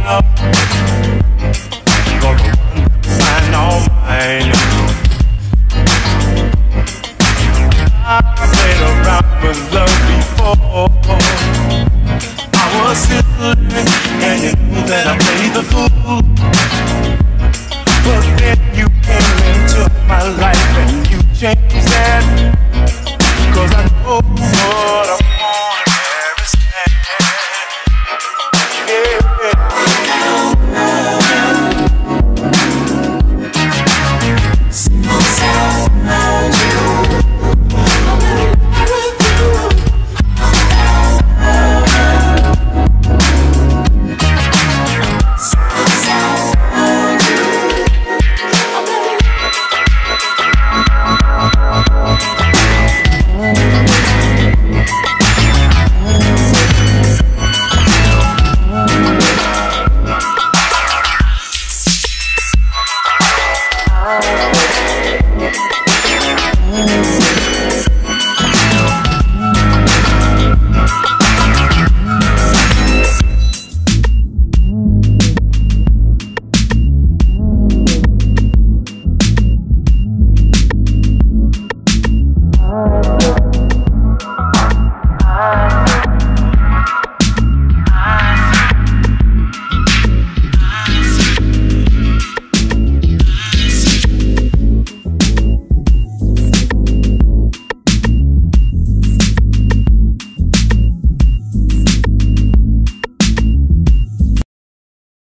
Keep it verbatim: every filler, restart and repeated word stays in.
out. Gonna find all mine. I played around with love before. I was silly, and you knew that I played the fool. But then you came into my life and you changed that.